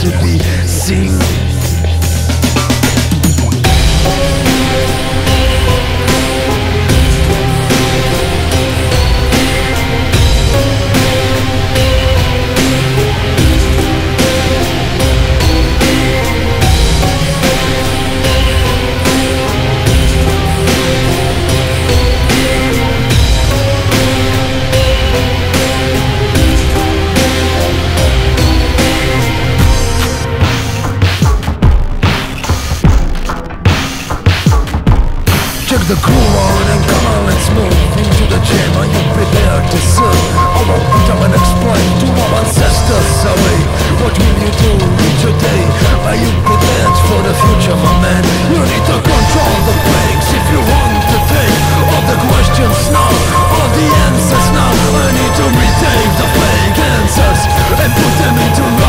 to be seen. Check the groove on and come on, let's move into the gym. Are you prepared to serve? I won't come and explain to our ancestors away. What will you do with your day? Are you prepared for the future, my man? You need to control the brakes if you want to think of the questions now, of the answers now. I need to retake the fake answers and put them into